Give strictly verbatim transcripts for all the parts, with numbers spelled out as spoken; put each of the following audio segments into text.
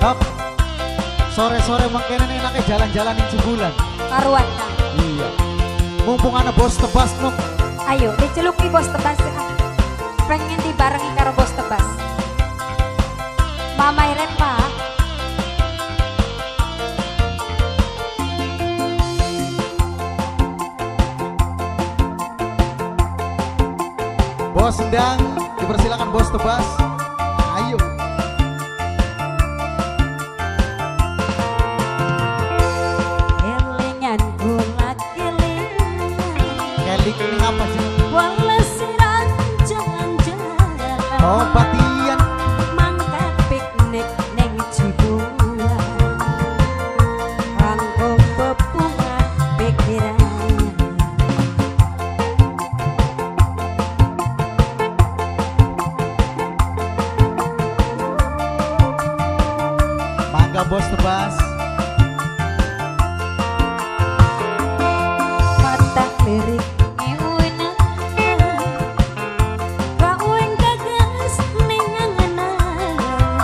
Hop. Sore-sore mengkene enaknya jalan-jalan di Cibulan. Karuan Kang. Iya. Mumpung ana bos tebas nuk. Ayo diceluki bos tebas. Pengen dibarengi karo bos tebas. Mama Iren Pak. Bos sedang dipersilakan bos tebas. Ayo. Kelingan kula kelingan. Kelik ini apa sih? Walesiran jalan-jalan. Oh batian. Mangkat piknik neng Cibulan. Rangkung bepungan pikiran. Mangga bos tebas. Mata lirik ngewenan. Kauing gagas ning angenan.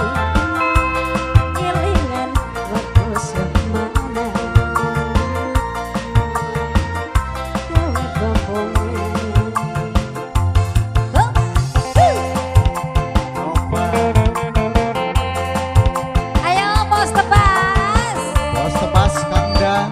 Kelingan waktu semana. Gawe bambongan. Oh, ayo bos tebas. Bos tebas kandang.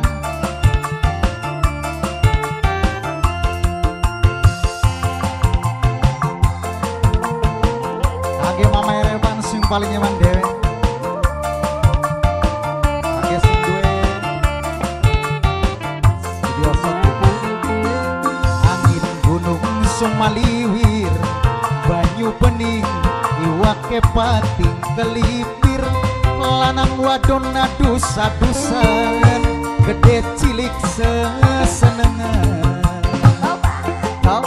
Age mama Erevan sing paling nyaman dewe. Age sing duwe. Studio satu. Angin gunung sumaliwir, banyu bening, iwake pating kelipir, lanang wadon adus-adusan, gede cilik sesenengan. Kau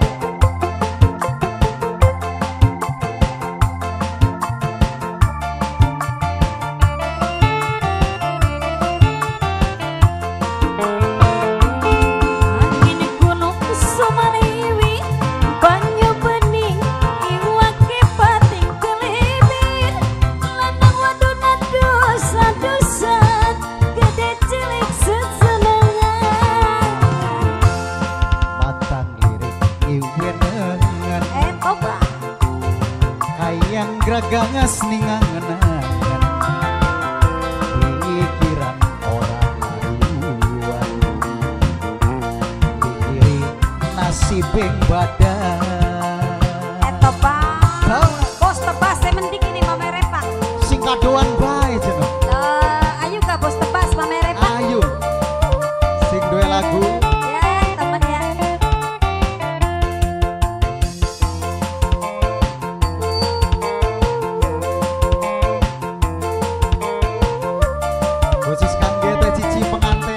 Angin gunung sumaliwi, banyu bening, iwake pating kelipir, lanang wadon adus-adusan, gede cilik sesenengan. matang lirik iwenengan, Eh toba, kayang gragangas ningangenan, pikiran orang haruan, pikirin nasibing badan. eh toba. Kau Bos tebas saya mending ini Mama Repa. sing kadoan bae jeneng. Eh, ayo kak bos tebas Mama Repa. Ayo sing duwe lagu. Ya temen ya. Khusus kangge teh cici pengantin.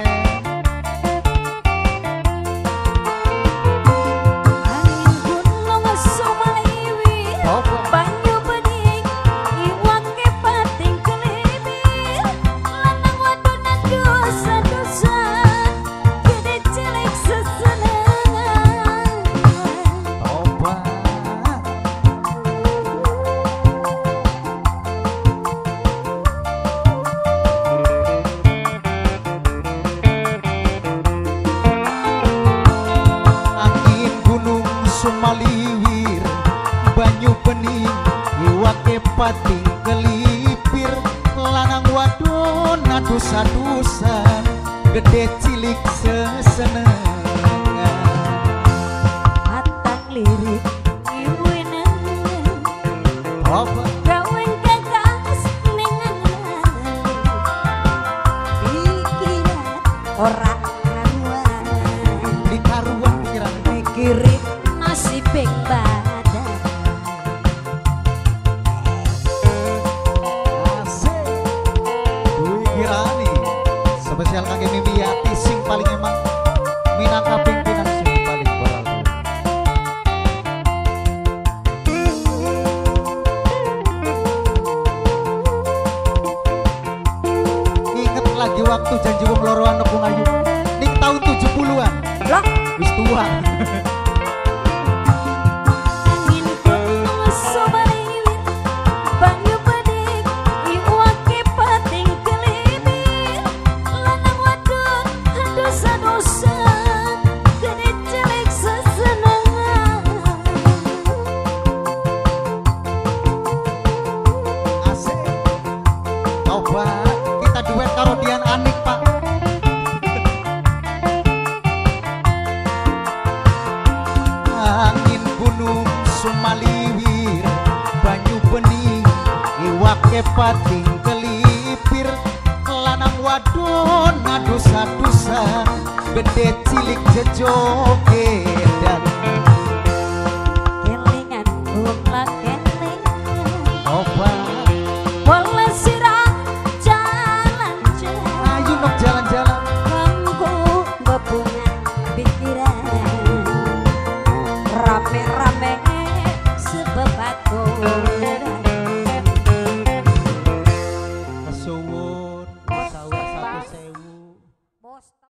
Angin gunung sumaliwi, Oh, banyu bening, iwake pating kelipir, lanang wadon adus-adusan, gede cilik sesenengan. Toba. Angin gunung sumaliwir, banyu bening, iwake pating kelipir, lanang wadon adus-adusan, gede cilik sesenengan. Matang lirik iwenengan, Toba. gaweng gagas ning angenan, pikiran ora karuan, Di karuan pikiran mikirin nasibing badan. asik. Dwi Kirani spesial kangge Mimi Yati sing paling emang minangka pimpinan sing paling berlalu. Ingat lagi waktu janji wong loroan nepung ayu ning tahun tujuh puluhan. Lah, Wis tua. angin gunung sumaliwi, banyu bening, iwake pating sumaliwir banyu bening iwake pating kelipir lanang wadon adusa-dusan gede cilik jejogedan kelingan kula kelingan obat boleh sirah jalan-jalan ayo nok jalan-jalan kanggo bebungan pikiran rame-rame sebebaturan kesuwun sawah satu sewu bos